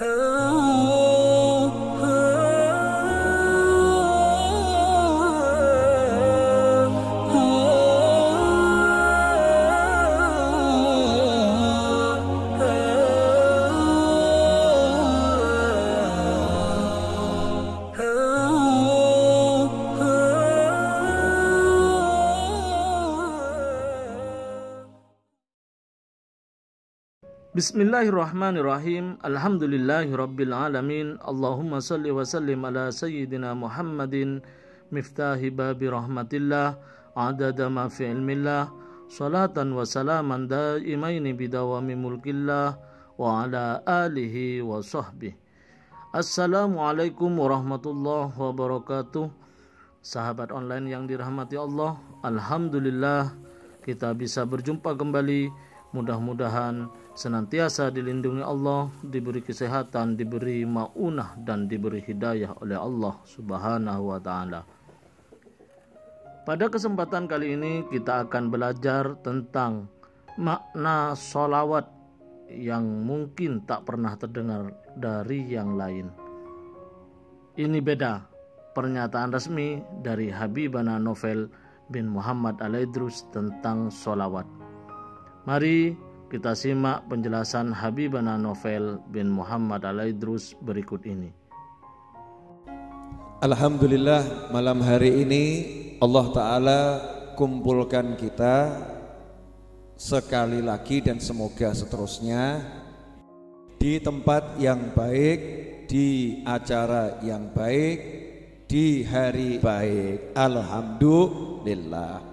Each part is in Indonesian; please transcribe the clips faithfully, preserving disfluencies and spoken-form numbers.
Bismillahirrahmanirrahim. Alhamdulillahirabbil alamin. Allahumma salli wa sallim ala sayyidina Muhammadin miftahi babi rahmatillah adada ma fi ilmillah salatan wa salaman daimaini bidawami mulkillah wa ala alihi wa sahbihi. Assalamualaikum warahmatullahi wabarakatuh. Sahabat online yang dirahmati Allah, alhamdulillah kita bisa berjumpa kembali. Mudah-mudahan senantiasa dilindungi Allah, diberi kesehatan, diberi maunah dan diberi hidayah oleh Allah Subhanahu wa taala. Pada kesempatan kali ini kita akan belajar tentang makna sholawat yang mungkin tak pernah terdengar dari yang lain. Ini beda pernyataan resmi dari Habibana Novel bin Muhammad Al-Idrus tentang sholawat. Mari kita simak penjelasan Habibana Novel bin Muhammad Al-Idrus berikut ini. Alhamdulillah, malam hari ini Allah Ta'ala kumpulkan kita sekali lagi dan semoga seterusnya di tempat yang baik, di acara yang baik, di hari baik. Alhamdulillah.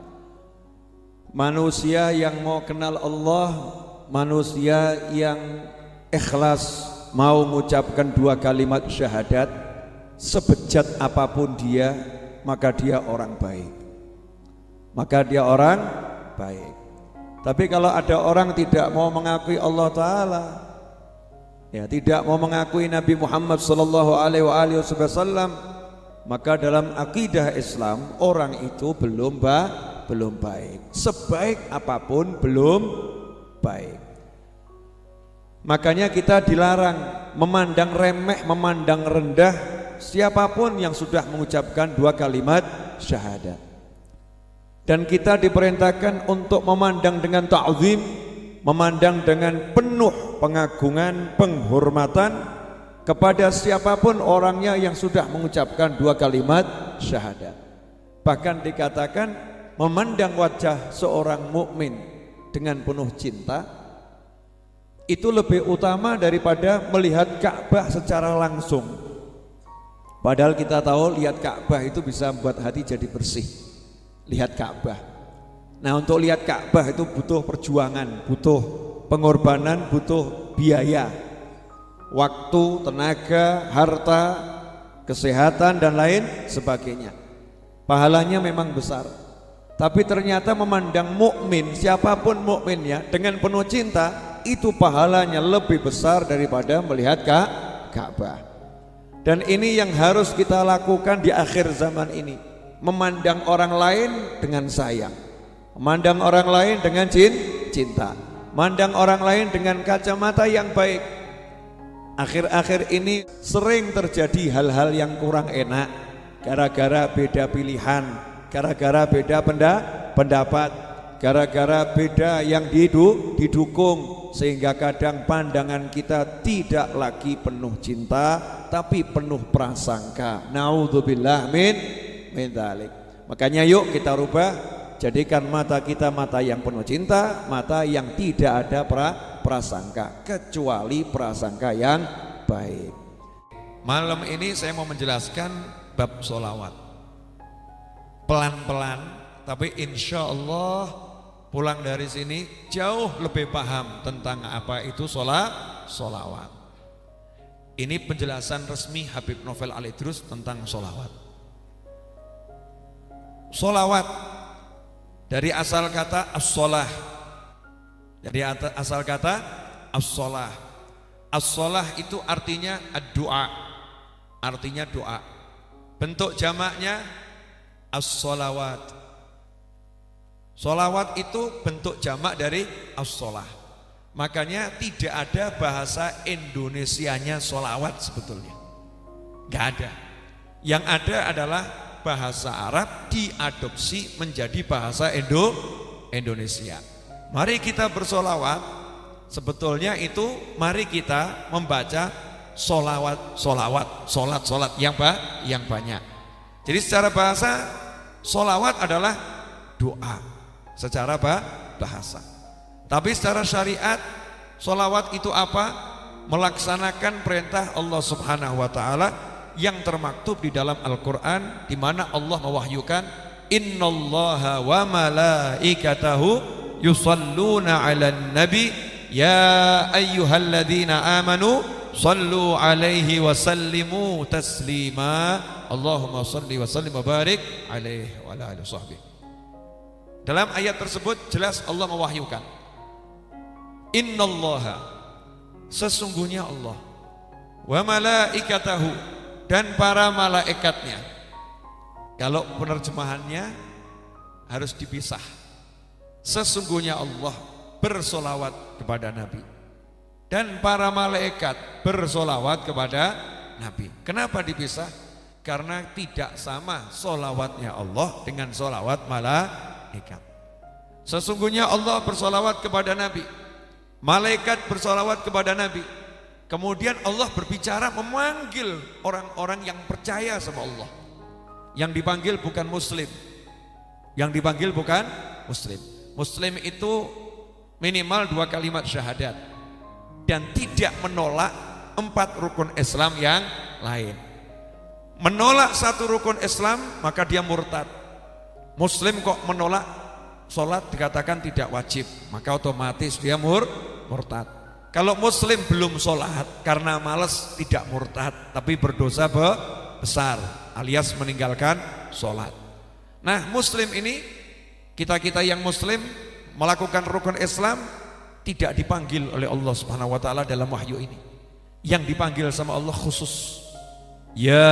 Manusia yang mau kenal Allah, manusia yang ikhlas mau mengucapkan dua kalimat syahadat, sebejat apapun dia, maka dia orang baik. Maka dia orang baik. Tapi kalau ada orang tidak mau mengakui Allah Ta'ala, ya tidak mau mengakui Nabi Muhammad Sallallahu Alaihi Wasallam, maka dalam akidah Islam orang itu belum baik. belum baik. Sebaik apapun belum baik. Makanya kita dilarang memandang remeh, memandang rendah siapapun yang sudah mengucapkan dua kalimat syahadat. Dan kita diperintahkan untuk memandang dengan ta'zim, memandang dengan penuh pengagungan, penghormatan kepada siapapun orangnya yang sudah mengucapkan dua kalimat syahadat. Bahkan dikatakan memandang wajah seorang mukmin dengan penuh cinta itu lebih utama daripada melihat Ka'bah secara langsung. Padahal kita tahu lihat Ka'bah itu bisa membuat hati jadi bersih. Lihat Ka'bah. Nah, untuk lihat Ka'bah itu butuh perjuangan, butuh pengorbanan, butuh biaya, waktu, tenaga, harta, kesehatan dan lain sebagainya. Pahalanya memang besar. Tapi ternyata memandang mukmin, siapapun mukminnya dengan penuh cinta, itu pahalanya lebih besar daripada melihat Ka'bah. Dan ini yang harus kita lakukan di akhir zaman ini. Memandang orang lain dengan sayang, memandang orang lain dengan cinta, memandang orang lain dengan kacamata yang baik. Akhir-akhir ini sering terjadi hal-hal yang kurang enak gara-gara beda pilihan, gara-gara beda pendapat, gara-gara beda yang didu, didukung, sehingga kadang pandangan kita tidak lagi penuh cinta tapi penuh prasangka. Naudzubillah min min dzalik. Makanya yuk kita rubah, jadikan mata kita mata yang penuh cinta, mata yang tidak ada pra, prasangka kecuali prasangka yang baik. Malam ini saya mau menjelaskan bab sholawat. Pelan-pelan, tapi insya Allah pulang dari sini jauh lebih paham tentang apa itu sholat, sholawat. Ini penjelasan resmi Habib Novel Al-Idrus tentang sholawat. Sholawat dari asal kata as-sholah, dari asal kata as-sholah. As-sholah itu artinya ad-du'a, artinya doa. Bentuk jamaknya as-sholawat. Sholawat itu bentuk jamak dari as-sholah. Makanya tidak ada bahasa Indonesianya sholawat sebetulnya. Gak ada. Yang ada adalah bahasa Arab diadopsi menjadi bahasa Indo Indonesia. Mari kita bersolawat. Sebetulnya itu mari kita membaca solawat, solawat, solat, solat yang ba, yang banyak. Jadi secara bahasa solawat adalah doa. Secara ba, bahasa. Tapi secara syariat solawat itu apa? Melaksanakan perintah Allah Subhanahu Wa Taala yang termaktub di dalam Al-Quran, di mana Allah mewahyukan innallaha wa malaikatahu yusalluna 'alan nabi ya ayyuhalladzina amanu sallu 'alaihi wa sallimu taslima Allahumma salli wa sallim wa barik 'alaihi wa ala alihi washabbihi. Dalam ayat tersebut jelas Allah mewahyukan innallaha, sesungguhnya Allah, wa malaikatahu, dan para malaikatnya. Kalau penerjemahannya harus dipisah. Sesungguhnya Allah bersolawat kepada Nabi, dan para malaikat bersolawat kepada Nabi. Kenapa dipisah? Karena tidak sama solawatnya Allah dengan solawat malaikat. Sesungguhnya Allah bersolawat kepada Nabi, malaikat bersolawat kepada Nabi. Kemudian Allah berbicara memanggil orang-orang yang percaya sama Allah. Yang dipanggil bukan muslim. Yang dipanggil bukan muslim. Muslim itu minimal dua kalimat syahadat dan tidak menolak empat rukun Islam yang lain. Menolak satu rukun Islam maka dia murtad. Muslim kok menolak sholat dikatakan tidak wajib, maka otomatis dia mur murtad. Kalau muslim belum sholat karena malas tidak murtad, tapi berdosa besar alias meninggalkan sholat. Nah muslim ini, kita-kita yang muslim melakukan rukun Islam tidak dipanggil oleh Allah Subhanahu Wa Taala dalam wahyu ini. Yang dipanggil sama Allah khusus. Ya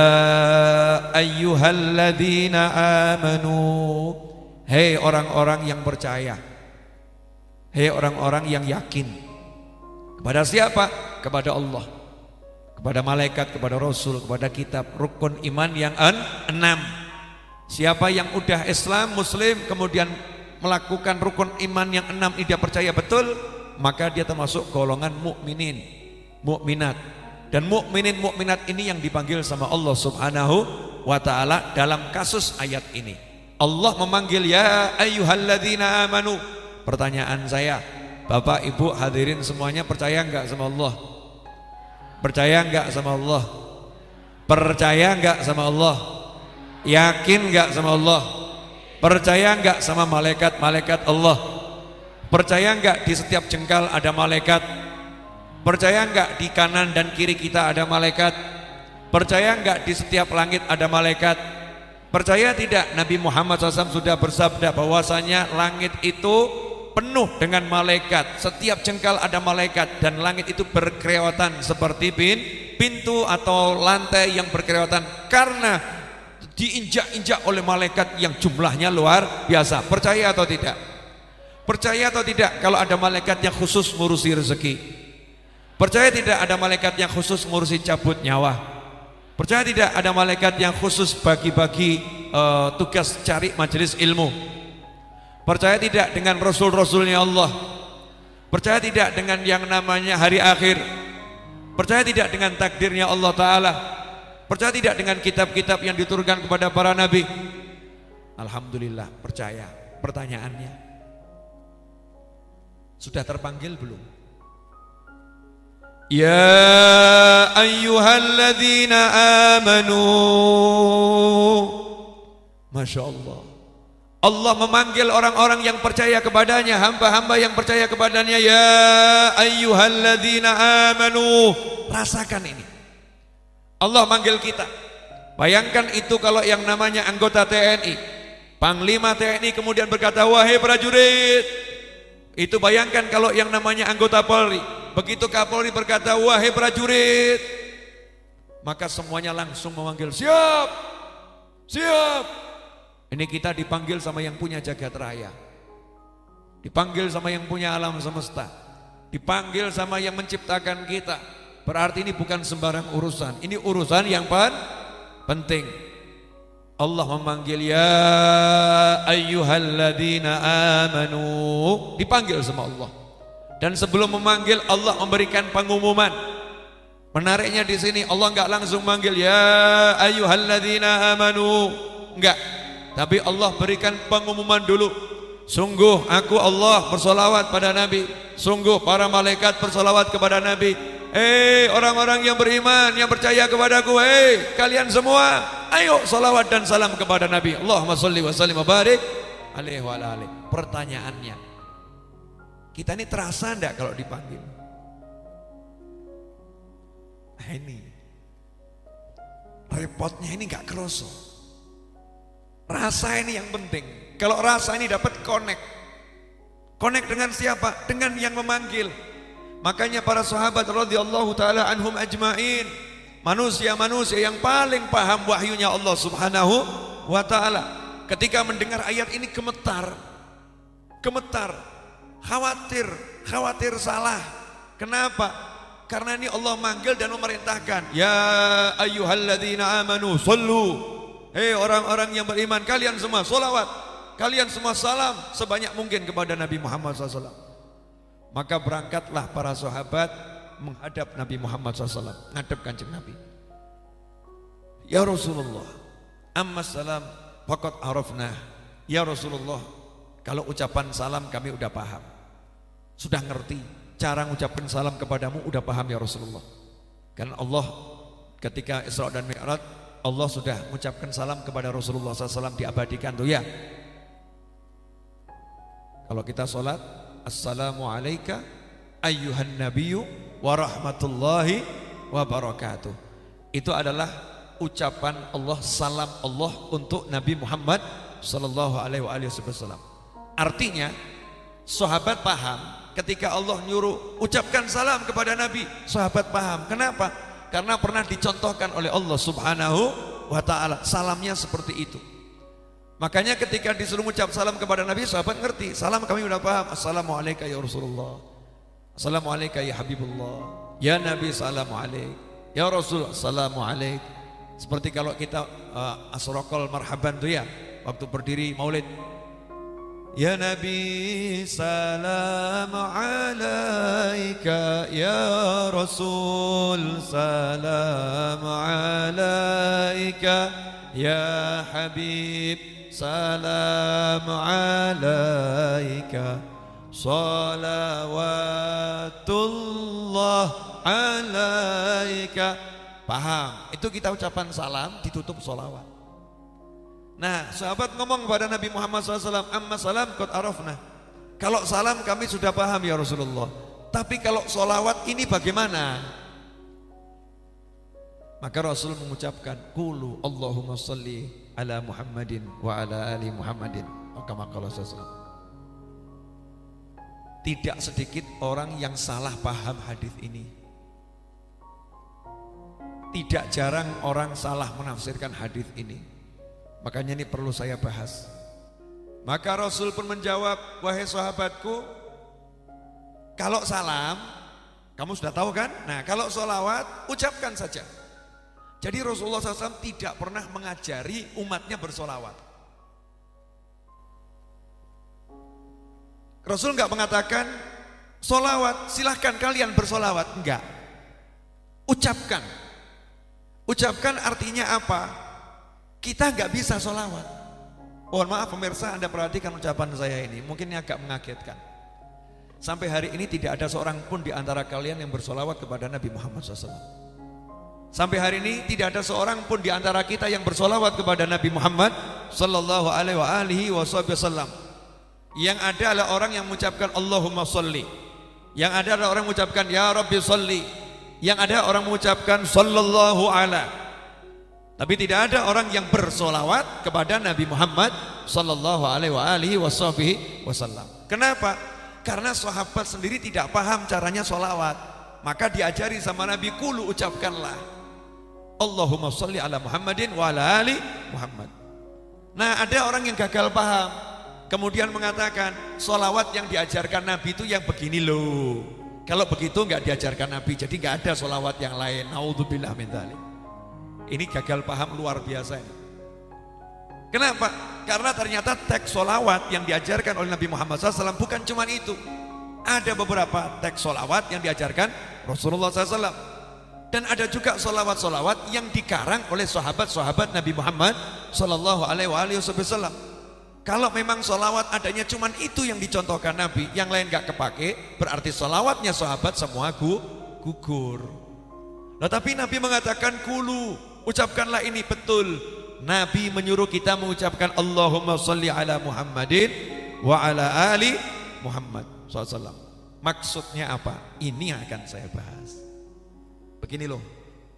ayyuhalladzina amanu, hei orang-orang yang percaya, hei orang-orang yang yakin. Kepada siapa? Kepada Allah, kepada malaikat, kepada Rasul, kepada kitab. Rukun iman yang en enam. Siapa yang udah Islam, Muslim, kemudian melakukan rukun iman yang enam ini dia percaya betul, maka dia termasuk golongan mukminin, mukminat. Dan mukminin mukminat ini yang dipanggil sama Allah Subhanahu Wa Taala dalam kasus ayat ini. Allah memanggil ya ayyuhalladzina amanu. Pertanyaan saya, Bapak Ibu hadirin semuanya percaya enggak sama Allah? Percaya enggak sama Allah? Percaya enggak sama Allah? Yakin enggak sama Allah? Percaya enggak sama malaikat-malaikat Allah? Percaya enggak di setiap jengkal ada malaikat? Percaya enggak di kanan dan kiri kita ada malaikat? Percaya enggak di setiap langit ada malaikat? Percaya tidak Nabi Muhammad shallallahu alaihi wasallam sudah bersabda bahwasanya langit itu penuh dengan malaikat, setiap jengkal ada malaikat, dan langit itu berkelewatan seperti pin, pintu atau lantai yang berkelewatan karena diinjak-injak oleh malaikat yang jumlahnya luar biasa. Percaya atau tidak? Percaya atau tidak kalau ada malaikat yang khusus ngurusi rezeki? Percaya tidak ada malaikat yang khusus ngurusi cabut nyawa? Percaya tidak ada malaikat yang khusus bagi-bagi uh, tugas cari majelis ilmu? Percaya tidak dengan Rasul-Rasulnya Allah? Percaya tidak dengan yang namanya hari akhir? Percaya tidak dengan takdirnya Allah Ta'ala? Percaya tidak dengan kitab-kitab yang diturunkan kepada para nabi? Alhamdulillah percaya. Pertanyaannya, sudah terpanggil belum? Ya ayyuhalladzina amanu. Masya Allah, Allah memanggil orang-orang yang percaya kepadanya, hamba-hamba yang percaya kepadanya. Ya ayyuhalladzina amanu. Rasakan ini, Allah manggil kita. Bayangkan itu kalau yang namanya anggota T N I, Panglima T N I kemudian berkata wahai prajurit. Itu bayangkan kalau yang namanya anggota Polri, begitu Kapolri berkata wahai prajurit, maka semuanya langsung memanggil siap, siap. Ini kita dipanggil sama yang punya jagat raya, dipanggil sama yang punya alam semesta, dipanggil sama yang menciptakan kita. Berarti ini bukan sembarang urusan, ini urusan yang pen penting. Allah memanggil ya ayyuhalladzina amanu, dipanggil sama Allah. Dan sebelum memanggil Allah memberikan pengumuman. Menariknya di sini Allah enggak langsung manggil ya ayyuhalladzina amanu, enggak. Tapi Allah berikan pengumuman dulu. Sungguh aku Allah bersolawat pada Nabi. Sungguh para malaikat bersolawat kepada Nabi. Hei orang-orang yang beriman, yang percaya kepadaku, hei kalian semua, ayo salawat dan salam kepada Nabi. Allahumma sholli wa sallim wa barik alaihi wa ala alihi. Pertanyaannya, kita ini terasa enggak kalau dipanggil? Nah ini repotnya, ini enggak kerasa. Rasa ini yang penting. Kalau rasa ini dapat connect. Connect dengan siapa? Dengan yang memanggil. Makanya para sahabat radhiyallahu taala anhum ajmain, manusia-manusia yang paling paham wahyunya Allah Subhanahu wa taala, ketika mendengar ayat ini gemetar. Gemetar, khawatir, khawatir salah. Kenapa? Karena ini Allah manggil dan memerintahkan, ya ayyuhalladzina amanu shollu. Hei orang-orang yang beriman, kalian semua sholawat, kalian semua salam sebanyak mungkin kepada Nabi Muhammad shallallahu alaihi wasallam. Maka berangkatlah para sahabat menghadap Nabi Muhammad shallallahu alaihi wasallam, ngadep kanjeng Nabi. Ya Rasulullah, amma salam faqad arafna. Ya Rasulullah, kalau ucapan salam kami udah paham, sudah ngerti cara mengucapkan salam kepadamu, udah paham ya Rasulullah. Karena Allah ketika Isra dan Mi'raj, Allah sudah mengucapkan salam kepada Rasulullah shallallahu alaihi wasallam, diabadikan tuh ya. Kalau kita sholat, assalamu alayka ayyuhan nabiyyu wa rahmatullahi wa barakatuh. Itu adalah ucapan Allah, salam Allah untuk Nabi Muhammad sallallahu alaihi wasallam. Artinya sahabat paham ketika Allah nyuruh ucapkan salam kepada Nabi, sahabat paham. Kenapa? Karena pernah dicontohkan oleh Allah Subhanahu wa taala salamnya seperti itu. Makanya ketika disuruh ucap salam kepada Nabi, sahabat ngerti. Salam kami udah paham. Assalamualaikum ya Rasulullah. Assalamualaikum ya Habibullah. Ya Nabi assalamualaikum. Ya Rasul assalamualaikum. Seperti kalau kita uh, asraqal marhaban tuh ya, waktu berdiri maulid. Ya Nabi salam alaika, ya Rasul salam alaika, ya Habib salam alaika, salawatullah alaika. Paham? Itu kita ucapan salam ditutup solawat. Nah sahabat ngomong kepada Nabi Muhammad shallallahu alaihi wasallam, amma salam qad arafna. Kalau salam kami sudah paham ya Rasulullah, tapi kalau solawat ini bagaimana? Maka Rasul mengucapkan, qulu Allahumma sholli ala Muhammadin wa ala ali Muhammadin. Kama qala sallallahu alaihi wasallam. Tidak sedikit orang yang salah paham hadis ini. Tidak jarang orang salah menafsirkan hadis ini. Makanya ini perlu saya bahas. Maka Rasul pun menjawab, wahai sahabatku, kalau salam, kamu sudah tahu kan? Nah kalau sholawat, ucapkan saja. Jadi Rasulullah shallallahu alaihi wasallam tidak pernah mengajari umatnya bersolawat. Rasul enggak mengatakan solawat, silahkan kalian bersolawat, enggak. Ucapkan. Ucapkan artinya apa? Kita enggak bisa solawat. Mohon maaf pemirsa, Anda perhatikan ucapan saya ini, mungkin ini agak mengagetkan. Sampai hari ini tidak ada seorang pun di antara kalian yang bersolawat kepada Nabi Muhammad shallallahu alaihi wasallam. Sampai hari ini tidak ada seorang pun di antara kita yang bersolawat kepada Nabi Muhammad sallallahu alaihi wasallam. Yang ada adalah orang yang mengucapkan Allahumma sholli. Yang ada adalah orang yang mengucapkan ya Rabbi sholli. Yang ada orang mengucapkan sallallahu ala. Tapi tidak ada orang yang bersolawat kepada Nabi Muhammad sallallahu alaihi wasallam. Kenapa? Karena sahabat sendiri tidak paham caranya solawat. Maka diajari sama Nabi, kulu ucapkanlah Allahumma sholli ala Muhammadin wa ala ali Muhammad. Nah ada orang yang gagal paham, kemudian mengatakan solawat yang diajarkan Nabi itu yang begini loh. Kalau begitu nggak diajarkan Nabi, jadi nggak ada sholawat yang lain. Naudzubillah min dzalik. Ini gagal paham luar biasa ini. Kenapa? Karena ternyata teks sholawat yang diajarkan oleh Nabi Muhammad shallallahu alaihi wasallam bukan cuma itu. Ada beberapa teks sholawat yang diajarkan Rasulullah shallallahu alaihi wasallam. Dan ada juga sholawat-sholawat yang dikarang oleh sahabat-sahabat Nabi Muhammad shallallahu alaihi wasallam. Kalau memang sholawat adanya cuma itu yang dicontohkan Nabi, yang lain gak kepake, berarti sholawatnya sahabat semua gugur. Nah, tapi Nabi mengatakan kulu, ucapkanlah ini betul. Nabi menyuruh kita mengucapkan Allahumma sholli ala Muhammadin wa ala ali Muhammad shallallahu alaihi wasallam. Maksudnya apa? Ini yang akan saya bahas. Begini loh,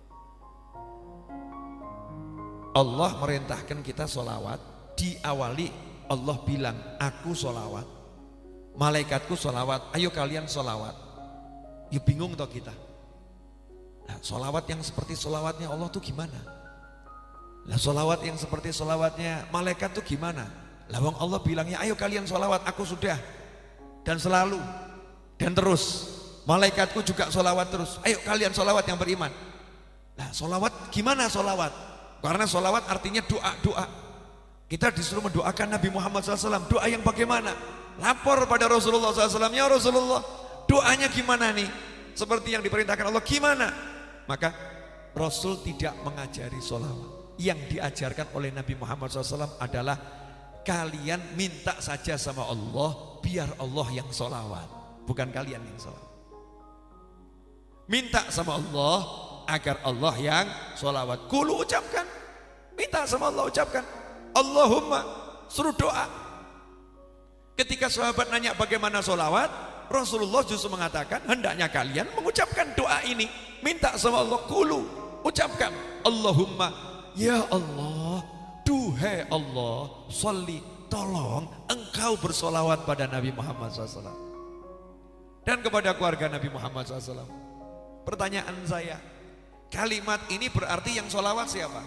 Allah merintahkan kita sholawat, diawali Allah bilang aku sholawat, malaikatku sholawat, ayo kalian sholawat. Ya bingung toh kita. Nah, sholawat yang seperti sholawatnya Allah tuh gimana? Lah sholawat yang seperti sholawatnya malaikat tuh gimana? Lah wong Allah bilangnya ayo kalian sholawat, aku sudah dan selalu dan terus. Malaikatku juga sholawat terus, ayo kalian sholawat yang beriman. Nah sholawat gimana sholawat? Karena sholawat artinya doa-doa. Kita disuruh mendoakan Nabi Muhammad shallallahu alaihi wasallam. Doa yang bagaimana? Lapor pada Rasulullah shallallahu alaihi wasallam, ya Rasulullah doanya gimana nih? Seperti yang diperintahkan Allah gimana? Maka Rasul tidak mengajari sholawat. Yang diajarkan oleh Nabi Muhammad shallallahu alaihi wasallam adalah kalian minta saja sama Allah, biar Allah yang sholawat, bukan kalian yang sholawat. Minta sama Allah agar Allah yang sholawat. Kulu ucapkan, minta sama Allah ucapkan Allahumma, suruh doa. Ketika sahabat nanya bagaimana sholawat, Rasulullah justru mengatakan hendaknya kalian mengucapkan doa ini. Minta sama Allah, kulu ucapkan Allahumma, ya Allah, duhai Allah, sholli, tolong engkau bersolawat pada Nabi Muhammad shallallahu alaihi wasallam dan kepada keluarga Nabi Muhammad shallallahu alaihi wasallam. Pertanyaan saya, kalimat ini berarti yang sholawat siapa?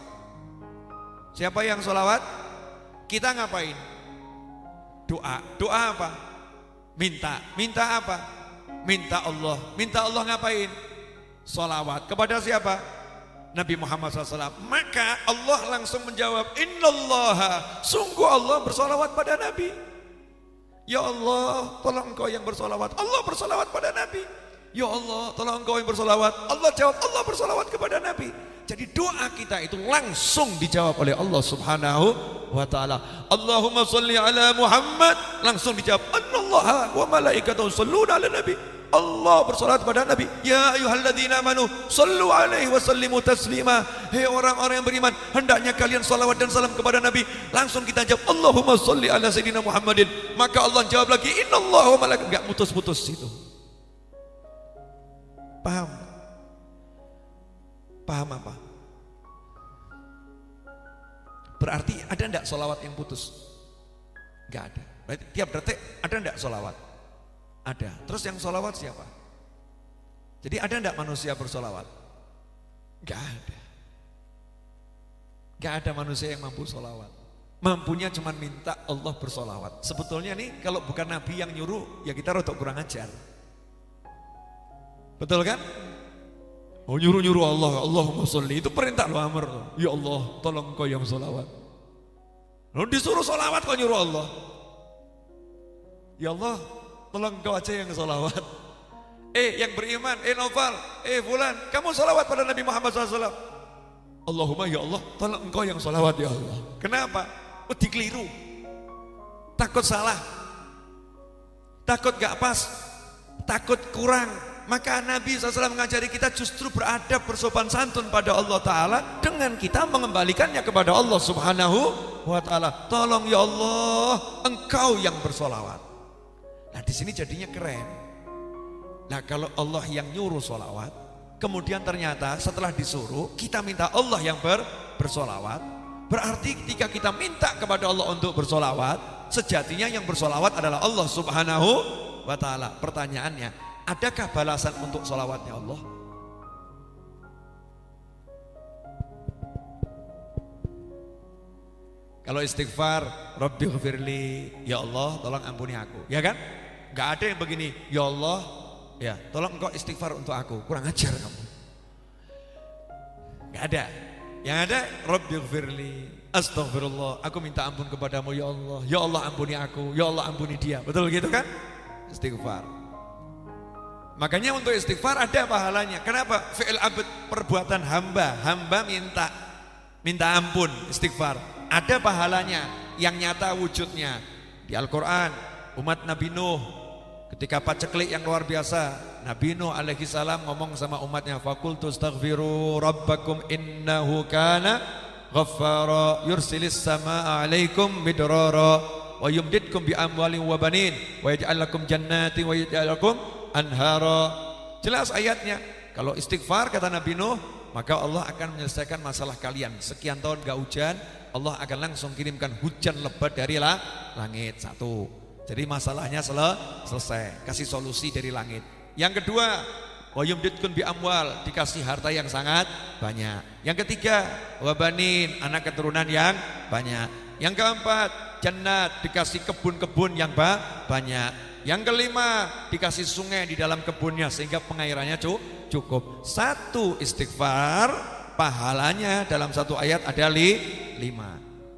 Siapa yang sholawat? Kita ngapain? Doa. Doa apa? Minta. Minta apa? Minta Allah. Minta Allah ngapain? Sholawat. Kepada siapa? Nabi Muhammad shallallahu alaihi wasallam. Maka Allah langsung menjawab, innallaha, sungguh Allah bersolawat pada Nabi. Ya Allah, tolong engkau yang bersolawat. Allah bersolawat pada Nabi. Ya Allah, tolong engkau yang bersolawat. Allah jawab, Allah bersolawat kepada Nabi. Jadi doa kita itu langsung dijawab oleh Allah subhanahu wa ta'ala. Allahumma sholli ala Muhammad, langsung dijawab, Annallaha wa malaikatahu shalluna ala Nabi. Allah bersolawat kepada Nabi. Ya ayyuhalladzina amanu sallu alaihi wa sallimu taslima. Hei orang-orang yang beriman, hendaknya kalian salawat dan salam kepada Nabi. Langsung kita jawab, Allahumma sholli ala sayyidina Muhammadin. Maka Allah jawab lagi, innallaha wa malaikatahu. Enggak putus-putus itu. Paham? Paham apa? Berarti ada enggak sholawat yang putus? Enggak ada. Berarti tiap detik ada enggak sholawat? Ada. Terus yang sholawat siapa? Jadi ada enggak manusia bersolawat? Enggak ada. Enggak ada manusia yang mampu sholawat. Mampunya cuma minta Allah bersolawat. Sebetulnya nih kalau bukan Nabi yang nyuruh, ya kita rotok kurang ajar. Betul kan? Oh nyuruh-nyuruh Allah, Allahumma sholli, itu perintah lo, amr. Ya Allah, tolong kau yang sholawat. Lalu disuruh sholawat kau nyuruh Allah. Ya Allah, tolong kau aja yang sholawat. Eh yang beriman, eh Noval, eh Fulan, kamu sholawat pada Nabi Muhammad shallallahu alaihi wasallam. Allahumma ya Allah, tolong engkau yang sholawat ya Allah. Kenapa? Oh dikeliru, takut salah, takut gak pas, takut kurang. Maka Nabi shallallahu alaihi wasallam mengajari kita justru beradab, bersopan santun pada Allah Ta'ala dengan kita mengembalikannya kepada Allah Subhanahu wa Ta'ala. Tolong ya Allah, engkau yang bersolawat. Nah di sini jadinya keren. Nah kalau Allah yang nyuruh solawat, kemudian ternyata setelah disuruh kita minta Allah yang ber, bersolawat, berarti ketika kita minta kepada Allah untuk bersolawat, sejatinya yang bersolawat adalah Allah Subhanahu wa Ta'ala. Pertanyaannya, adakah balasan untuk sholawatnya Allah? Kalau istighfar, Rabbi ghafirli, ya Allah tolong ampuni aku, ya kan? Gak ada yang begini, ya Allah ya tolong engkau istighfar untuk aku. Kurang ajar kamu. Gak ada. Yang ada Rabbighfirli, astaghfirullah, aku minta ampun kepadamu ya Allah. Ya Allah ampuni aku, ya Allah ampuni dia. Betul gitu kan? Istighfar. Makanya untuk istighfar ada pahalanya. Kenapa? Fi'il abd, perbuatan hamba. Hamba minta minta ampun, istighfar. Ada pahalanya yang nyata wujudnya. Di Al-Quran, umat Nabi Nuh ketika paceklik yang luar biasa, Nabi Nuh alaihi salam ngomong sama umatnya, faqultu astaghfiru rabbakum innahu kana ghaffara yursilis samaa alaikum midrara wa yumditkum bi amwalin wa banin wa yaj'al lakum jannatin wa yaj'al lakum anhara. Jelas ayatnya. Kalau istighfar kata Nabi Nuh, maka Allah akan menyelesaikan masalah kalian. Sekian tahun gak hujan, Allah akan langsung kirimkan hujan lebat dari lah, langit. Satu. Jadi masalahnya sel selesai. Kasih solusi dari langit. Yang kedua, wa yumditkum bi amwal, dikasih harta yang sangat banyak. Yang ketiga, wa banin, anak keturunan yang banyak. Yang keempat, jannat, dikasih kebun-kebun yang banyak. Yang kelima, dikasih sungai di dalam kebunnya sehingga pengairannya cukup. Satu istighfar, pahalanya dalam satu ayat ada li, lima.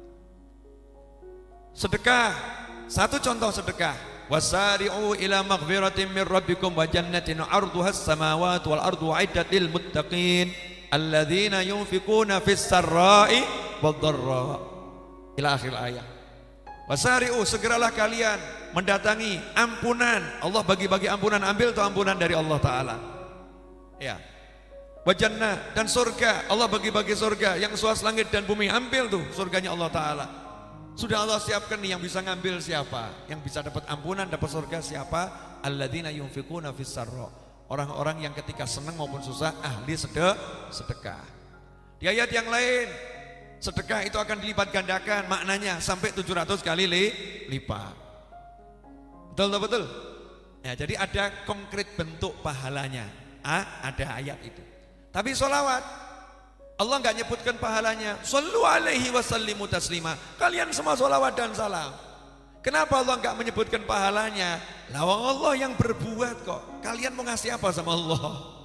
Sedekah, satu contoh sedekah. Wasari'u ila maghfiratin min rabbikum wa jannatin 'arduhas samawati wal ardu 'iddat lil muttaqin alladzina yunfiquna fis sarra'i wad dharra. Ila akhir ayat. Wasari'u, segeralah kalian mendatangi ampunan. Allah bagi-bagi ampunan, ambil tuh ampunan dari Allah Ta'ala. Ya. Wa jannah, dan surga, Allah bagi-bagi surga yang luas langit dan bumi, ambil tuh surganya Allah Ta'ala. Sudah Allah siapkan nih, yang bisa ngambil siapa? Yang bisa dapat ampunan, dapat surga siapa? Alladzina yunfiquna fis sarra. Orang-orang yang ketika senang maupun susah ahli sedekah. Di ayat yang lain, sedekah itu akan dilipat gandakan, maknanya sampai tujuh ratus kali li, lipat. Betul betul. Ya, jadi ada konkret bentuk pahalanya. Ah, ada ayat itu. Tapi sholawat, Allah nggak nyebutkan pahalanya. Shallu alaihi wasallimu taslima. Kalian semua sholawat dan salam. Kenapa Allah nggak menyebutkan pahalanya? Lawang Allah yang berbuat kok. Kalian mau ngasih apa sama Allah?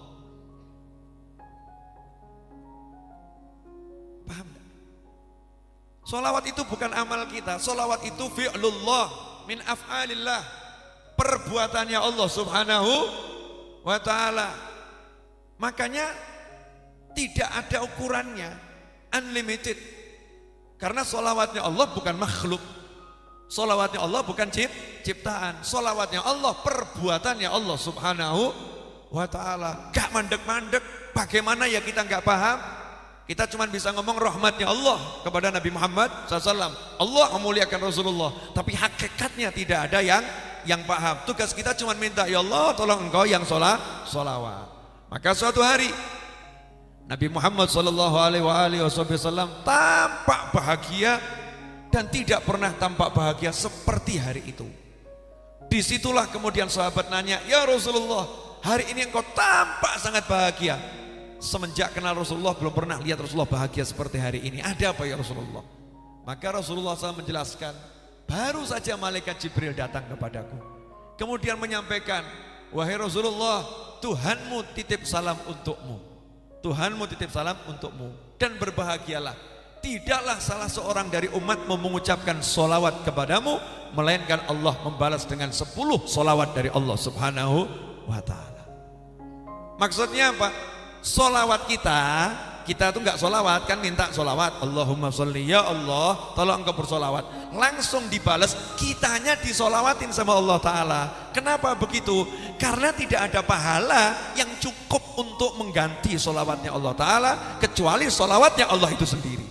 Paham gak? Sholawat itu bukan amal kita. Sholawat itu fi'lullah min af'alillah, perbuatannya Allah subhanahu wa ta'ala. Makanya tidak ada ukurannya, unlimited. Karena sholawatnya Allah bukan makhluk, sholawatnya Allah bukan ciptaan, sholawatnya Allah perbuatannya Allah subhanahu wa ta'ala. Gak mandek-mandek. Bagaimana ya kita gak paham? Kita cuma bisa ngomong rahmatnya Allah kepada Nabi Muhammad shallallahu alaihi wasallam. Allah memuliakan Rasulullah, tapi hakikatnya tidak ada yang yang paham. Tugas kita cuma minta, ya Allah tolong engkau yang sholat, sholawat. Maka suatu hari Nabi Muhammad shallallahu alaihi wasallam tampak bahagia dan tidak pernah tampak bahagia seperti hari itu. Disitulah kemudian sahabat nanya, ya Rasulullah, hari ini engkau tampak sangat bahagia. Semenjak kenal Rasulullah belum pernah lihat Rasulullah bahagia seperti hari ini. Ada apa ya Rasulullah? Maka Rasulullah shallallahu alaihi wasallam menjelaskan, baru saja malaikat Jibril datang kepadaku, kemudian menyampaikan, wahai Rasulullah, Tuhanmu titip salam untukmu, Tuhanmu titip salam untukmu, dan berbahagialah. Tidaklah salah seorang dari umatmu mengucapkan solawat kepadamu, melainkan Allah membalas dengan sepuluh solawat dari Allah subhanahu wa ta'ala. Maksudnya apa? Solawat kita, kita tuh nggak solawat kan, minta solawat, Allahumma sholli, ya Allah tolong engkau bersolawat, langsung dibalas, kitanya disolawatin sama Allah Ta'ala. Kenapa begitu? Karena tidak ada pahala yang cukup untuk mengganti solawatnya Allah Ta'ala kecuali solawatnya Allah itu sendiri.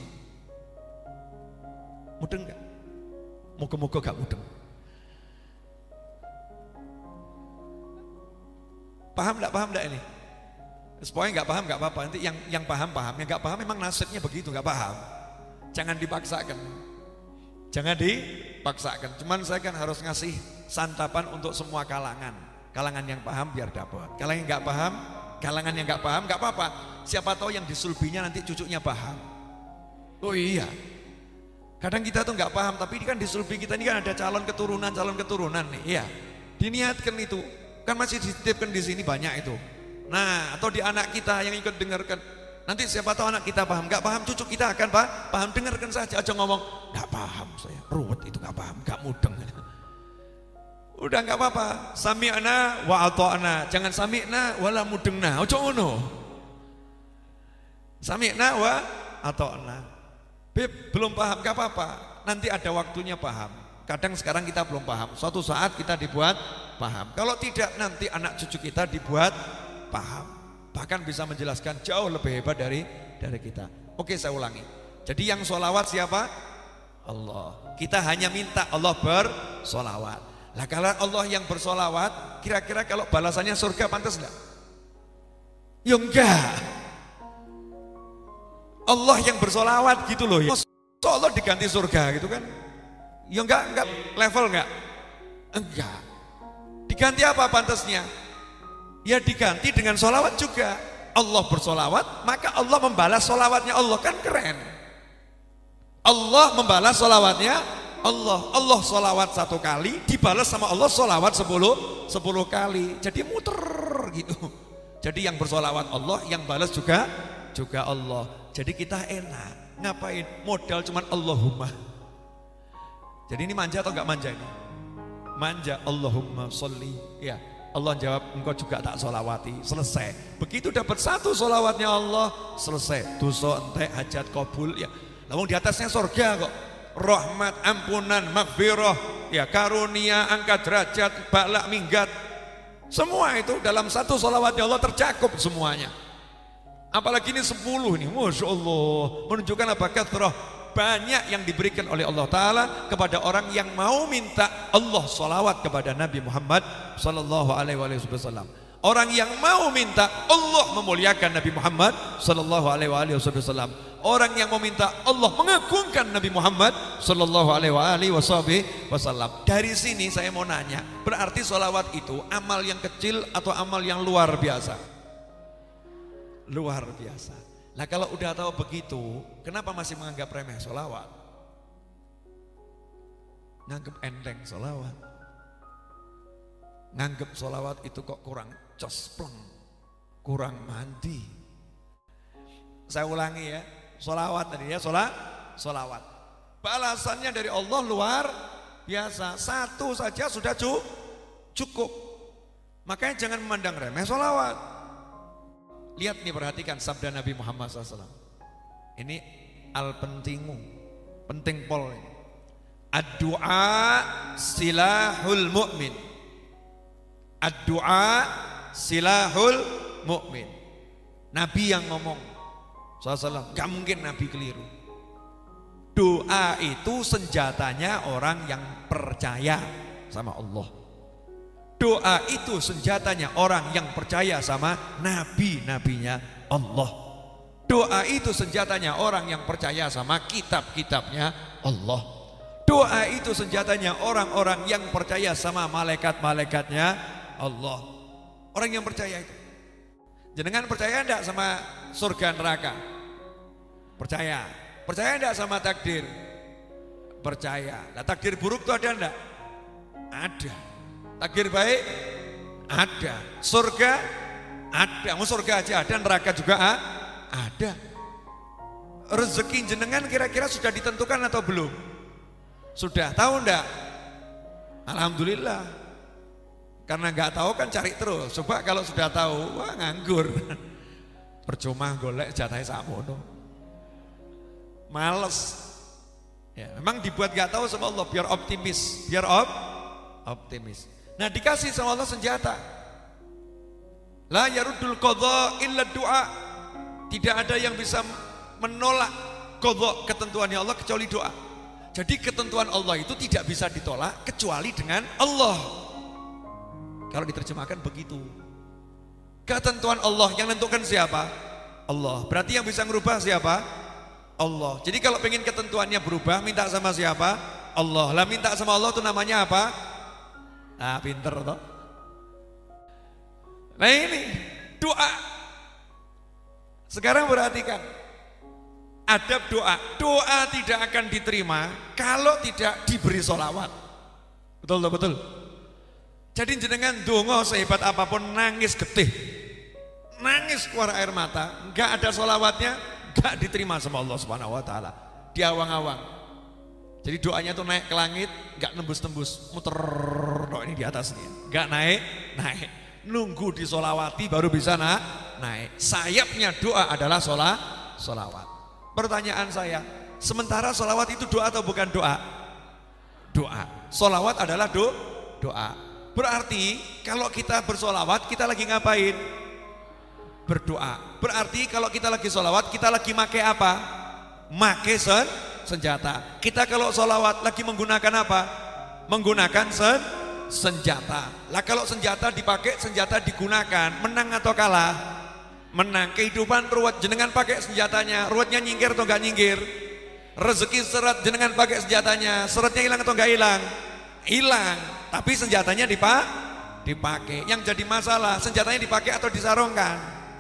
Mudeng gak? Moga-moga gak mudeng. Paham gak? Paham gak ini? Pokoknya nggak paham nggak apa-apa, nanti yang yang paham paham, yang nggak paham memang nasibnya begitu, nggak paham. Jangan dipaksakan, jangan dipaksakan. Cuman saya kan harus ngasih santapan untuk semua kalangan, kalangan yang paham biar dapat, kalangan yang nggak paham, kalangan yang nggak paham nggak apa-apa. Siapa tahu yang disulbinya nanti cucunya paham. Oh iya, kadang kita tuh nggak paham, tapi ini kan disulbi kita ini kan ada calon keturunan, calon keturunan nih, ya. Diniatkan itu. Kan masih dititipkan di sini banyak itu. Nah, atau di anak kita yang ikut dengarkan. Nanti siapa tahu anak kita paham, nggak paham cucu kita akan paham, paham dengarkan saja, aja ngomong nggak paham saya, ruwet itu nggak paham, nggak mudeng. Udah nggak apa-apa, sami'na wa ata'na, jangan sami'na wala mudengna, ojo ngono. Sami'na wa ata'na. Beb, belum paham, nggak apa-apa, nanti ada waktunya paham. Kadang sekarang kita belum paham, suatu saat kita dibuat paham. Kalau tidak nanti anak cucu kita dibuat paham. Bahkan bisa menjelaskan jauh lebih hebat dari dari kita. Oke, saya ulangi. Jadi yang sholawat siapa? Allah. Kita hanya minta Allah bersolawat. Lah kalau Allah yang bersolawat, kira-kira kalau balasannya surga pantas enggak? Ya enggak. Allah yang bersolawat gitu loh ya. So Allah diganti surga gitu kan? Ya enggak, enggak level enggak? Enggak. Diganti apa pantasnya? Ya diganti dengan solawat juga. Allah bersolawat, maka Allah membalas solawatnya Allah, kan keren. Allah membalas solawatnya Allah. Allah solawat satu kali, dibalas sama Allah solawat sepuluh sepuluh kali. Jadi muter gitu. Jadi yang bersolawat Allah, yang balas juga juga Allah. Jadi kita enak. Ngapain? Modal cuman Allahumma. Jadi ini manja atau enggak manja ini? Manja. Allahumma sholli. Ya. Allah jawab, engkau juga tak solawati, selesai. Begitu dapat satu solawatnya Allah, selesai. Dosa entek, hajat kabul ya. Lalu di atasnya surga kok. Rahmat, ampunan, maghfirah, ya karunia, angkat derajat, balak minggat. Semua itu dalam satu solawatnya Allah tercakup semuanya. Apalagi ini sepuluh nih, Masya Allah. Menunjukkan apa? Kathrah. Banyak yang diberikan oleh Allah Ta'ala kepada orang yang mau minta Allah sholawat kepada Nabi Muhammad Sallallahu Alaihi Wasallam. Orang yang mau minta Allah memuliakan Nabi Muhammad Sallallahu Alaihi Wasallam. Orang yang mau minta Allah mengagungkan Nabi Muhammad Sallallahu Alaihi Wasallam. Dari sini saya mau nanya, berarti sholawat itu amal yang kecil atau amal yang luar biasa? Luar biasa. Nah kalau udah tahu begitu, kenapa masih menganggap remeh sholawat? Nganggep enteng sholawat. Nganggep sholawat itu kok kurang cospleng, kurang mandi. Saya ulangi ya, sholawat tadi ya, sholat, sholawat. Balasannya dari Allah luar biasa. Satu saja sudah cukup. Makanya jangan memandang remeh sholawat. Lihat nih, perhatikan sabda Nabi Muhammad shallallahu alaihi wasallam. Ini al-pentingu, penting pol ini. Ad-du'a silahul mu'min. Ad-du'a silahul mu'min. Nabi yang ngomong shallallahu alaihi wasallam, gak mungkin Nabi keliru. Doa itu senjatanya orang yang percaya sama Allah. Doa itu senjatanya orang yang percaya sama nabi-nabinya Allah. Doa itu senjatanya orang yang percaya sama kitab-kitabnya Allah. Doa itu senjatanya orang-orang yang percaya sama malaikat-malaikatnya Allah. Orang yang percaya itu. Jenengan percaya enggak sama surga neraka? Percaya. Percaya enggak sama takdir? Percaya. Nah, takdir buruk itu ada enggak? Ada. Takdir baik ada, surga ada, mau surga aja ada, neraka juga ada. Rezeki jenengan kira-kira sudah ditentukan atau belum? Sudah, tahu enggak? Alhamdulillah. Karena enggak tahu kan cari terus. Coba kalau sudah tahu, wah nganggur. Percuma golek jatahnya samono. Males. Ya, memang dibuat enggak tahu sama Allah biar optimis, biar op, optimis. Nah dikasih sama Allah senjata. La yaruddul qadha illa du'a. Tidak ada yang bisa menolak qadha, ketentuannya Allah, kecuali doa. Jadi ketentuan Allah itu tidak bisa ditolak kecuali dengan Allah. Kalau diterjemahkan begitu. Ketentuan Allah yang menentukan siapa? Allah. Berarti yang bisa merubah siapa? Allah. Jadi kalau pengen ketentuannya berubah, minta sama siapa? Allah. Lah minta sama Allah itu namanya apa? Nah pinter toh. Nah ini doa. Sekarang perhatikan adab doa. Doa tidak akan diterima kalau tidak diberi sholawat. Betul betul. Jadi jenengan donga sehebat apapun nangis getih, nangis keluar air mata, enggak ada sholawatnya, enggak diterima sama Allah Subhanahu Wa Taala. Diawang-awang. Jadi doanya tuh naik ke langit, enggak nembus-nembus, muter no, ini di atasnya, enggak naik, naik. Nunggu disolawati baru bisa na, naik. Sayapnya doa adalah sholat, sholawat. Pertanyaan saya, sementara sholawat itu doa atau bukan doa? Doa. Sholawat adalah do, doa. Berarti kalau kita bersolawat kita lagi ngapain? Berdoa. Berarti kalau kita lagi solawat kita lagi make apa? Make sen, senjata. Kita kalau solawat lagi menggunakan apa? Menggunakan sen, senjata. Lah kalau senjata dipakai, senjata digunakan, menang atau kalah? Menang. Kehidupan ruwet, jenengan pakai senjatanya, ruwetnya nyingkir atau enggak nyingkir? Rezeki seret, jenengan pakai senjatanya, seretnya hilang atau enggak hilang? Hilang, tapi senjatanya dipak, dipakai. Yang jadi masalah, senjatanya dipakai atau disarungkan?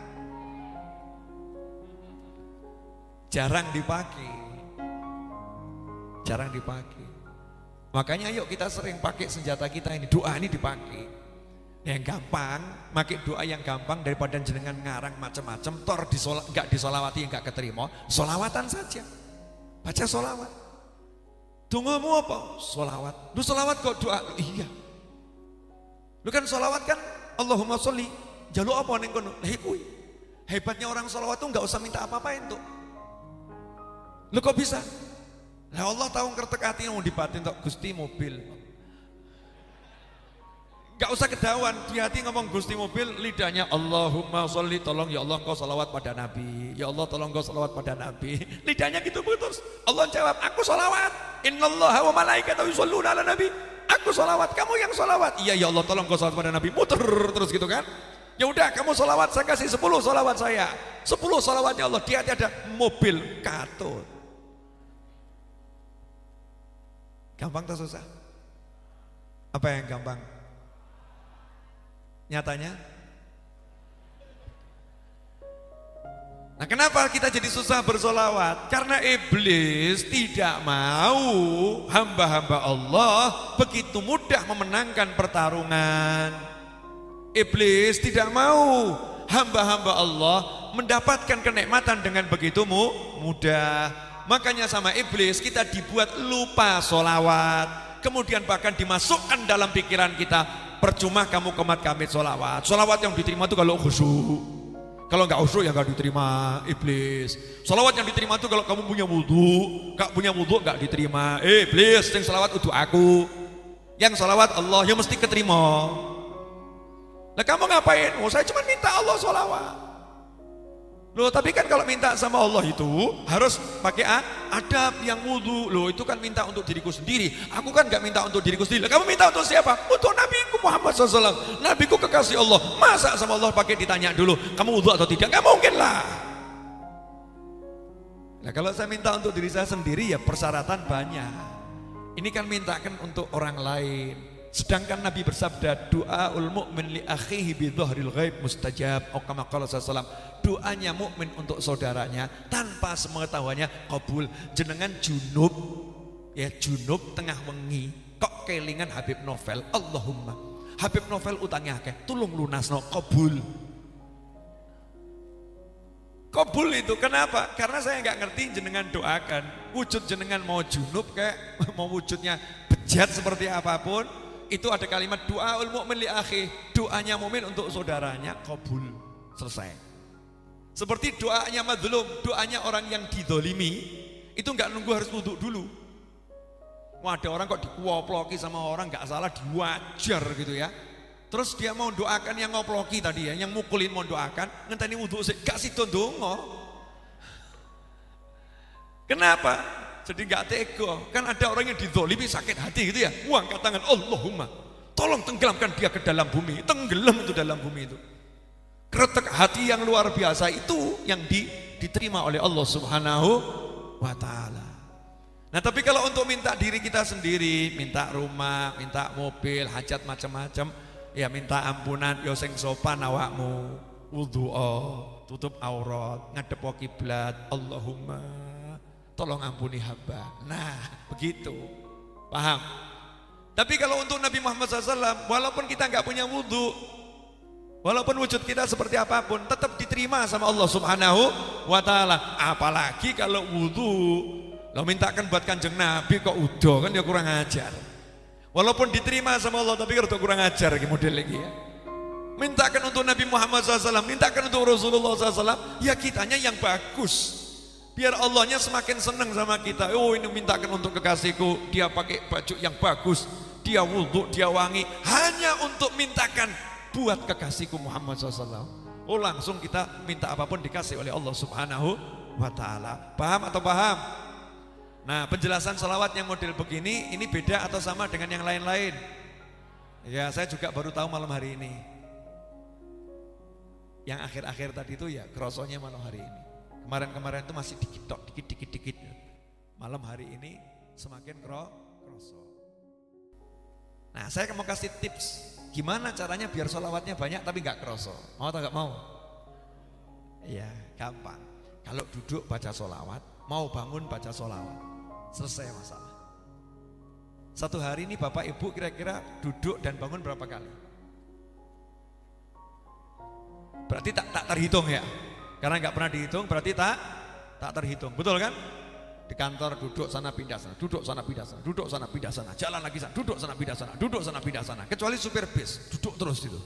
Jarang dipakai. Jarang dipakai. Makanya yuk kita sering pakai senjata kita ini, doa ini dipakai. Yang gampang, pakai doa yang gampang daripada jenengan ngarang macam-macam, tor disola, enggak disolawati, enggak keterima, solawatan saja. Baca solawat. Dongamu apa? Solawat. Lu solawat kok doa? Iya. Lu kan solawat kan Allahumma sholli. Jaluk apa ning kono? Lah iku. Hebatnya orang solawat tuh enggak usah minta apa-apain tuh. Lu kok bisa? Lah Allah tahu ngertek hati mau dibatin tok Gusti mobil. Enggak usah kedawan, di hati ngomong Gusti mobil, lidahnya Allahumma sholli, tolong ya Allah kau salawat pada Nabi. Ya Allah tolong kau salawat pada Nabi. Lidahnya gitu putus. Allah jawab, aku salawat. Innallaha wa malaikatahu yusholluna ala nabi. Aku salawat, kamu yang salawat. Iya ya Allah tolong kau salawat pada Nabi. Muter terus gitu kan. Ya udah kamu salawat, saya kasih sepuluh salawat saya. Sepuluh salawatnya Allah. Di hati ada mobil katut. Gampang atau susah? Apa yang gampang? Nyatanya? Nah kenapa kita jadi susah bersolawat? Karena iblis tidak mau hamba-hamba Allah begitu mudah memenangkan pertarungan. Iblis tidak mau hamba-hamba Allah mendapatkan kenikmatan dengan begitu mudah. Makanya sama iblis kita dibuat lupa solawat. Kemudian bahkan dimasukkan dalam pikiran kita, percuma kamu komat kamit solawat. Solawat yang diterima itu kalau khusyuk. Kalau nggak khusyuk ya nggak diterima iblis. Solawat yang diterima itu kalau kamu punya wudhu. Gak punya wudhu nggak diterima. Eh, iblis yang solawat itu aku. Yang solawat Allah yang mesti keterima. Nah kamu ngapain? Oh saya cuma minta Allah solawat. Loh tapi kan kalau minta sama Allah itu harus pakai adab yang wudhu. Loh itu kan minta untuk diriku sendiri. Aku kan gak minta untuk diriku sendiri. Kamu minta untuk siapa? Untuk Nabiku Muhammad shallallahu alaihi wasallam. Nabiku kekasih Allah. Masa sama Allah pakai ditanya dulu kamu wudhu atau tidak? Gak mungkin lah. Nah kalau saya minta untuk diri saya sendiri ya persyaratan banyak. Ini kan mintakan untuk orang lain. Sedangkan Nabi bersabda, doaul mu'min li akhihi bi dhahril ghaib mustajab. Atau kama qala sallallahu alaihi wasallam, doanya mukmin untuk saudaranya tanpa sepengetahuannya kabul. Jenengan junub, ya junub tengah wengi, kok kelingan Habib Novel, Allahumma Habib Novel utangnya akeh, tulung lunasno, kabul. Kabul itu kenapa? Karena saya nggak ngerti jenengan doakan. Wujud jenengan mau junub kayak mau wujudnya bejat seperti apapun, itu ada kalimat doaul mu'min li akhi, doanya mukmin untuk saudaranya kabul, selesai. Seperti doanya madzlum, doanya orang yang didolimi, itu nggak nunggu harus wudhu dulu. Wah, ada orang kok dikuoploki sama orang nggak salah diwajar gitu ya. Terus dia mau doakan yang ngoploki tadi ya, yang mukulin mau doakan, ngenteni wudhu sih, gak sido ndonga. Kenapa? Jadi gak tego, kan ada orang yang dizolimi sakit hati gitu ya, angkat tangan, Allahumma tolong tenggelamkan dia ke dalam bumi, tenggelam itu dalam bumi itu. Kretek hati yang luar biasa itu yang di, diterima oleh Allah Subhanahu wa ta'ala. Nah tapi kalau untuk minta diri kita sendiri, minta rumah, minta mobil, hajat macam-macam, ya minta ampunan, yo sing sopan awakmu, wudhu'a, tutup aurat, ngadep kiblat, Allahumma tolong ampuni hamba. Nah begitu, paham? Tapi kalau untuk Nabi Muhammad shallallahu alaihi wasallam, walaupun kita nggak punya wudhu, walaupun wujud kita seperti apapun, tetap diterima sama Allah Subhanahu wa Ta'ala. Apalagi kalau wudhu, lo mintakan buat Kanjeng Nabi kok udah, kan ya kurang ajar. Walaupun diterima sama Allah, tapi kalau kurang ajar lagi model lagi ya. Mintakan untuk Nabi Muhammad shallallahu alaihi wasallam, mintakan untuk Rasulullah shallallahu alaihi wasallam, ya kitanya yang bagus. Biar Allahnya semakin senang sama kita. Oh, ini mintakan untuk kekasihku, dia pakai baju yang bagus, dia wudhu, dia wangi, hanya untuk mintakan buat kekasihku Muhammad shallallahu alaihi wasallam. Oh, langsung kita minta apapun dikasih oleh Allah Subhanahu wa Ta'ala. Paham atau paham? Nah, penjelasan salawat yang model begini, ini beda atau sama dengan yang lain-lain? Ya, saya juga baru tahu malam hari ini. Yang akhir-akhir tadi itu ya kerosonya malam hari ini. Kemarin-kemarin itu masih dikit, dikit, dikit, dikit. Malam hari ini semakin kroso. Nah, saya mau kasih tips gimana caranya biar sholawatnya banyak tapi nggak kroso. Mau atau nggak mau? Iya, gampang. Kalau duduk baca sholawat, mau bangun baca sholawat, selesai masalah. Satu hari ini Bapak Ibu kira-kira duduk dan bangun berapa kali? Berarti tak tak terhitung ya. Karena nggak pernah dihitung berarti tak tak terhitung, betul kan? Di kantor duduk sana pindah sana, duduk sana pindah sana, duduk sana pindah sana, jalan lagi sana, duduk sana pindah sana, duduk sana pindah sana. Kecuali supir bis, duduk terus itu.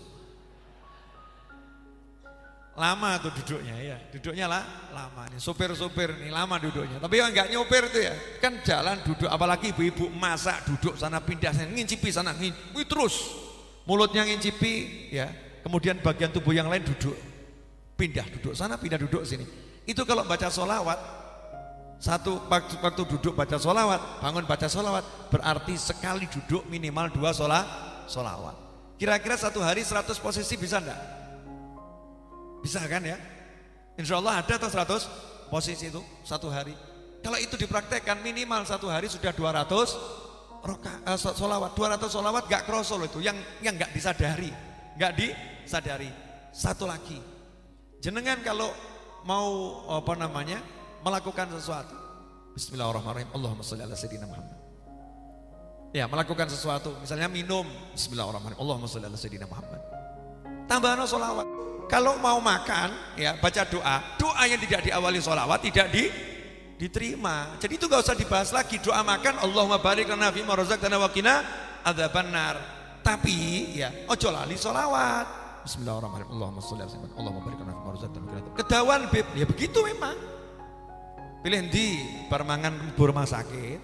Lama tuh duduknya ya, duduknya lah lama nih. Supir-supir nih lama duduknya. Tapi yang nggak nyopir itu ya, kan jalan duduk. Apalagi ibu-ibu masak duduk sana pindah sana, ngincipi sana, ngincipi terus. Mulutnya ngincipi ya, kemudian bagian tubuh yang lain duduk. Pindah duduk sana, pindah duduk sini. Itu kalau baca sholawat, satu waktu, waktu duduk baca sholawat, bangun baca sholawat, berarti sekali duduk minimal dua sholat, sholawat. Kira-kira satu hari seratus posisi bisa enggak? Bisa kan ya? Insya Allah ada atau seratus posisi itu satu hari. Kalau itu dipraktekkan minimal satu hari sudah dua ratus roka, eh, sholawat. dua ratus sholawat gak kroso loh itu, yang yang gak disadari, gak disadari. Satu lagi. Jenengan kalau mau apa namanya melakukan sesuatu, Bismillahirrahmanirrahim, Allahumma sholli ala sayyidina Muhammad. Ya, melakukan sesuatu, misalnya minum, Bismillahirrahmanirrahim, Allahumma sholli ala sayyidina Muhammad. Tambahno sholawat. Kalau mau makan, ya baca doa. Doa yang tidak diawali sholawat tidak di, diterima. Jadi itu gak usah dibahas lagi. Doa makan, Allahumma barik lana fima razaqtana wa qina adzabannar. Tapi ya, ojo lali sholawat. Bismillahirrahmanirrahim. Allahumma sholli ala sayyidina Allahumma barik lana fima razaqtana wa qina adzabannar. Kedawan beb, ya begitu memang. Pilih di permangan bur rumah sakit.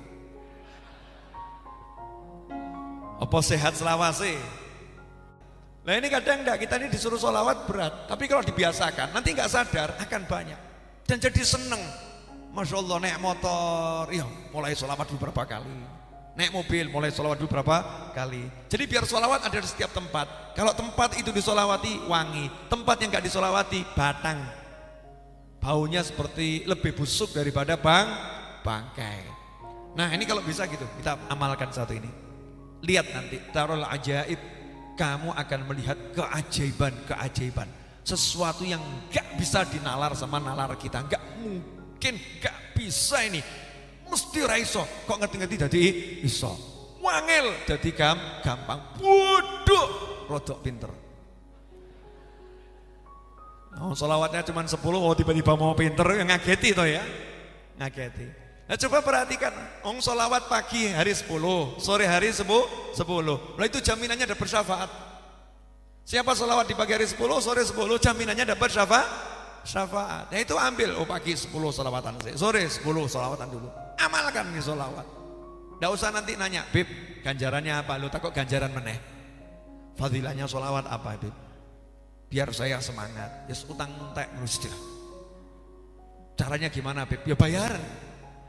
Apa sehat selawase? Nah ini kadang enggak, kita ini disuruh sholawat berat, tapi kalau dibiasakan nanti enggak sadar akan banyak dan jadi seneng. Masya Allah, naik motor, iya mulai sholawat beberapa kali, naik mobil mulai sholawat beberapa kali. Jadi biar sholawat ada di setiap tempat. Kalau tempat itu disolawati wangi, tempat yang enggak disolawati batang, baunya seperti lebih busuk daripada bang bangkai. Nah ini kalau bisa gitu kita amalkan satu ini. Lihat nanti tarul ajaib, kamu akan melihat keajaiban-keajaiban, sesuatu yang gak bisa dinalar sama nalar kita, gak mungkin, gak bisa ini, mesti raiso. Kok ngerti-ngerti jadi iso, wangel jadi gam, gampang, bodoh, rodok pinter. Oh, sholawatnya cuma sepuluh, oh tiba-tiba mau pinter, yang ngageti toh ya, ngageti. Nah coba perhatikan, ong sholawat pagi hari sepuluh, sore hari sepuluh. Nah itu jaminannya dapat syafaat. Siapa sholawat di pagi hari sepuluh, sore sepuluh, jaminannya dapat syafaat. Syafaat. Nah itu ambil, oh pagi sepuluh sholawatan, sore sepuluh sholawatan dulu. Amalkan nih sholawat. Nggak usah nanti nanya, Bib, ganjarannya apa? Lu takut ganjaran meneh. Fadilahnya sholawat apa, Bib? Biar saya semangat. Yes, utang entek mesti. Caranya gimana, Bib? Ya bayaran.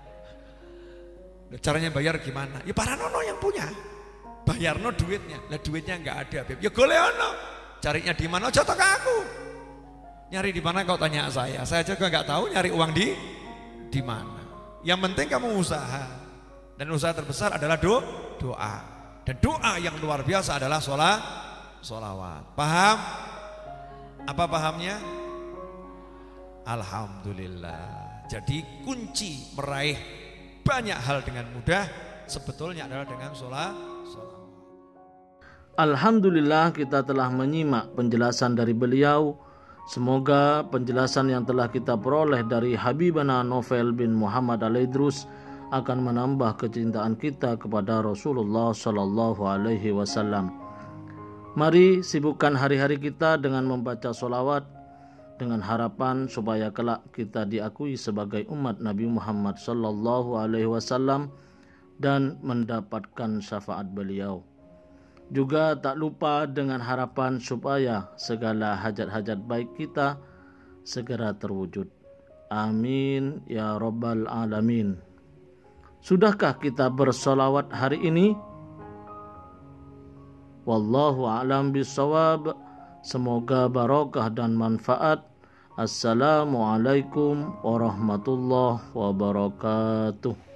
Caranya bayar gimana? Ya para nono yang punya. Bayar no duitnya. Lah duitnya nggak ada, Beb. Ya golek ono. Carinya di mana? Jatuh ke aku. Nyari di mana kau tanya saya? Saya juga nggak tahu nyari uang di di mana. Yang penting kamu usaha. Dan usaha terbesar adalah do, doa. Dan doa yang luar biasa adalah sholat, sholawat. Paham? Apa pahamnya? Alhamdulillah. Jadi kunci meraih banyak hal dengan mudah sebetulnya adalah dengan sholat, sholat. Alhamdulillah kita telah menyimak penjelasan dari beliau. Semoga penjelasan yang telah kita peroleh dari Habibana Novel bin Muhammad Al-Idrus akan menambah kecintaan kita kepada Rasulullah Sallallahu Alaihi Wasallam. Mari sibukkan hari-hari kita dengan membaca solawat, dengan harapan supaya kelak kita diakui sebagai umat Nabi Muhammad Sallallahu Alaihi Wasallam dan mendapatkan syafaat beliau. Juga tak lupa dengan harapan supaya segala hajat-hajat baik kita segera terwujud. Amin ya Rabbal Alamin. Sudahkah kita bersolawat hari ini? Wallahu a'lam bishawab. Semoga barokah dan manfaat. Assalamualaikum warahmatullahi wabarakatuh.